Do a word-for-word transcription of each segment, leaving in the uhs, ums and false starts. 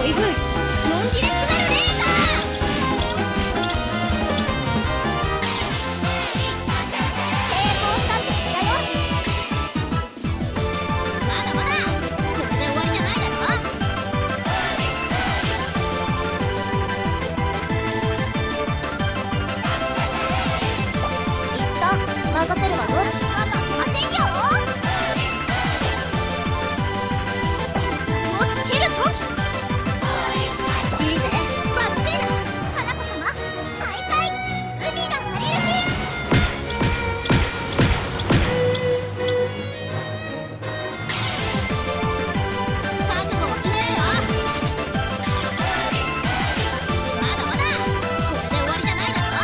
恋風本気で詰めるレーザー。抵抗スタッチだよ。まだまだこれで終わりじゃないだろ。一旦任せるわよ。まだ来ませんよ。もうつけるときいいぜ、バッチリだ。花子様再会。海が晴れる日。覚悟も決めるよ。まだまだこれで終わりじゃないだろ。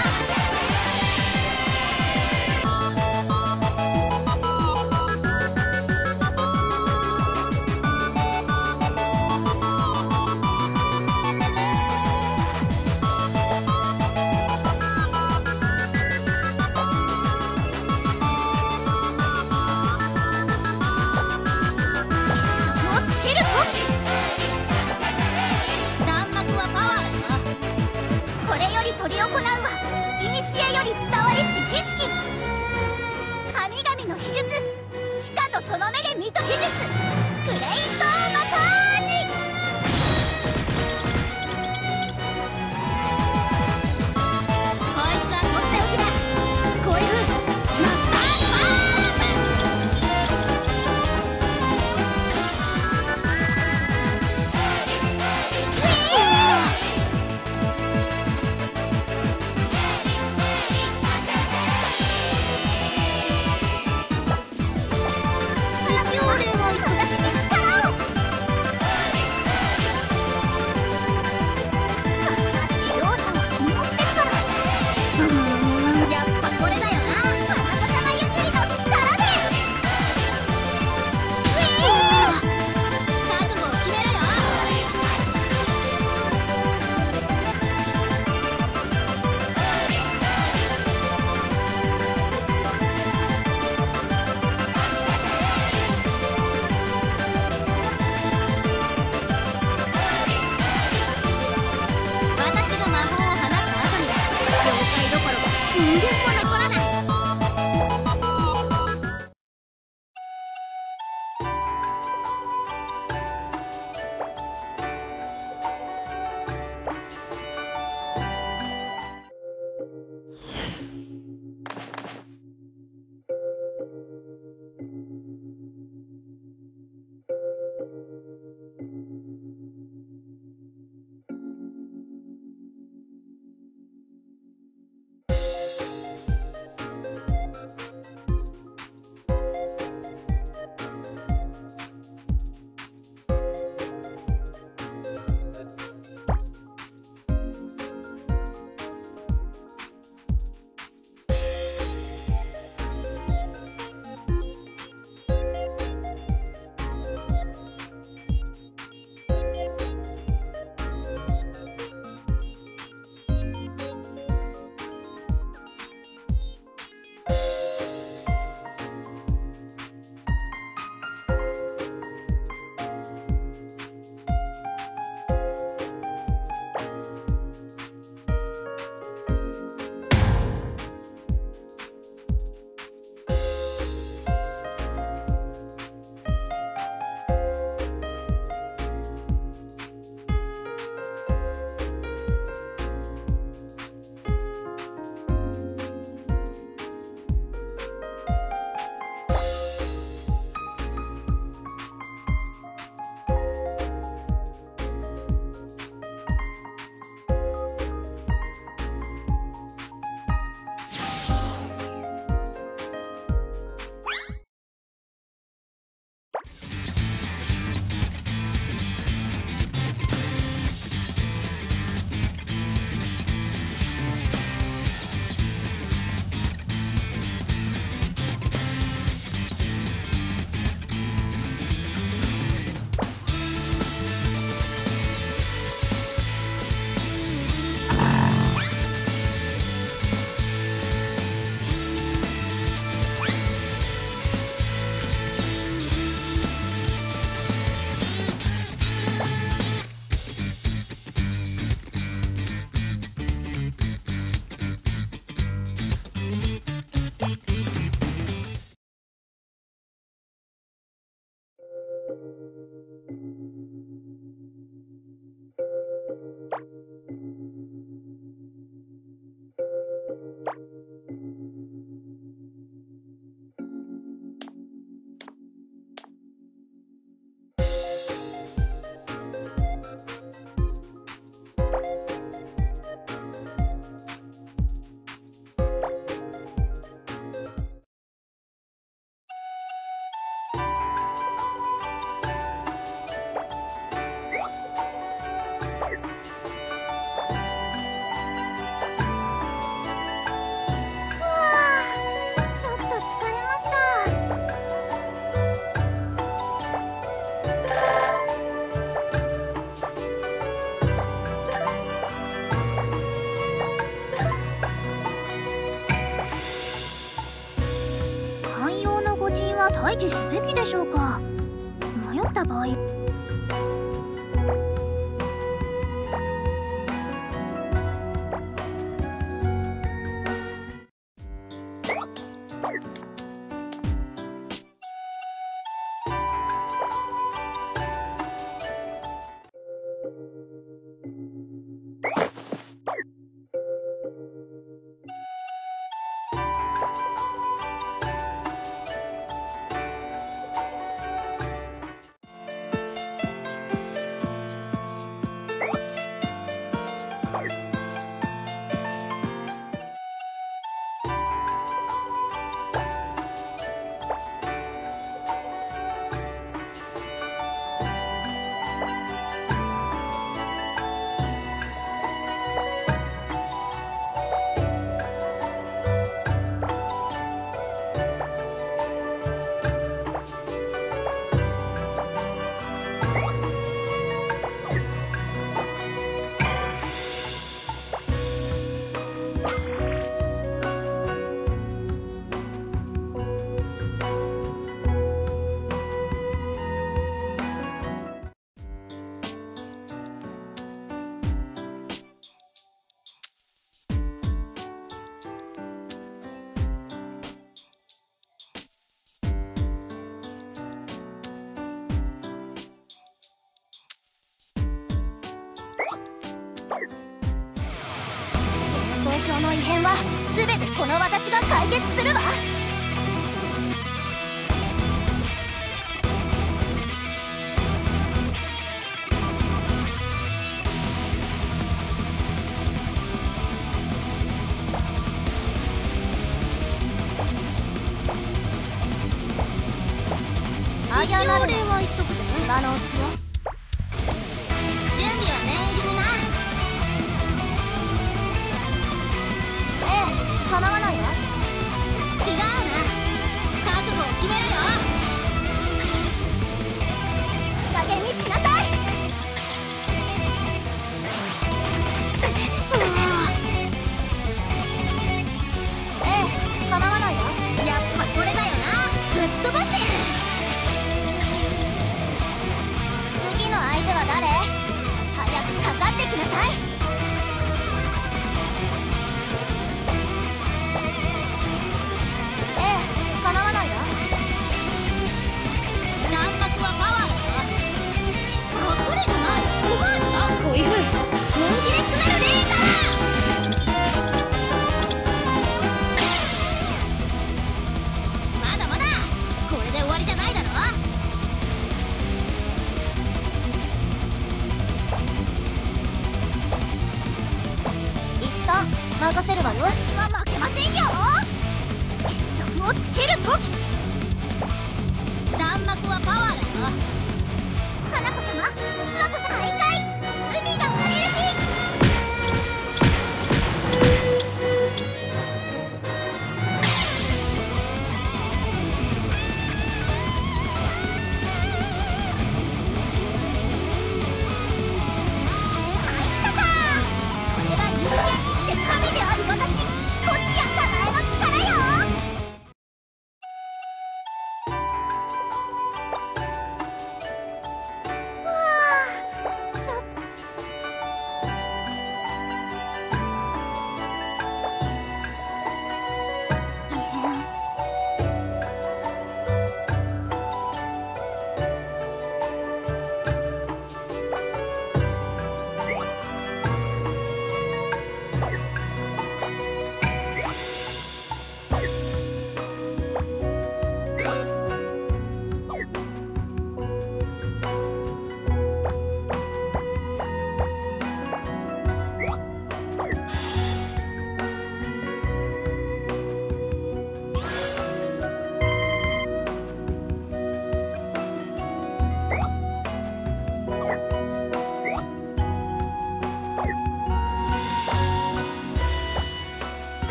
もうつけるとき弾幕はパワーだよ。これより執り行うは古より伝わりし儀式。神々の秘術、しかとその目で見と秘術、クレイトーマタージ。こいつはとっておきだ。恋風マスターパー私に力を。 退治すべきでしょうか。迷った場合東京の異変は全てこの私が解決するわ。あやなる今のうちよ。準備は念入りにな。構わないわ。違うな、覚悟を決めるよ。加減にしなさい。ええ、構わないわ。やっぱこれだよな。ぶっ飛ばせ。次の相手は誰？早くかかってきなさい。任せるわよ。私は負けませんよ。決着をつけるとき。弾幕はパワーだよ。花子様、諏訪子様再会。海が割れる日。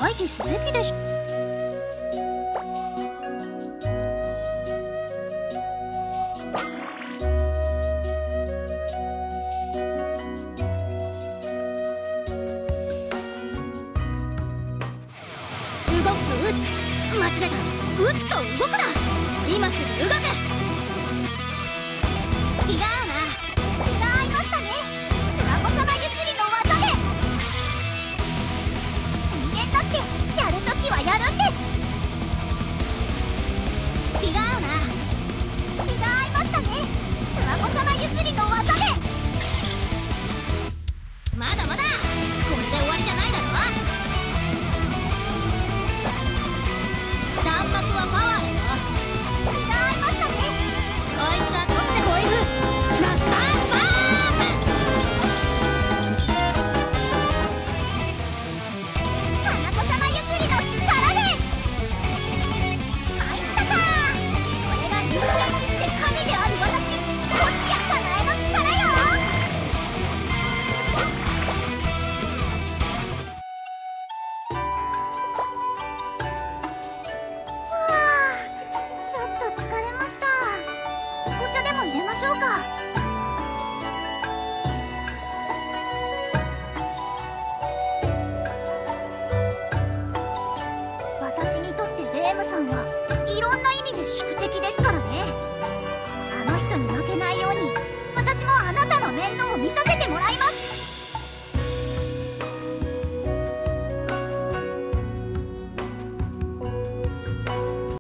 退治すべきでしょ。動くと撃つ、間違えた。撃つと動くだ。今すぐ動く。気が合うな。気が合いましたね。スマホ様譲りの技で。人間だってやるときはやるんです。気が合うな。気が合いましたね。スマホ様譲りの技で。まだまだこれで終わりじゃないだろ。弾幕はパワーだよ。気が合いましたね。こいつは取ってホイールマスターバーム。花子様譲りの力で。参ったか。これが人間にして神である私、星やかなえの力よ。ちょっと疲れました。お茶でも入れましょうか。私にとってレームさんはいろんな意味で宿敵ですからね。あの人に負けないように私もあなたの面倒を見させてもらいます。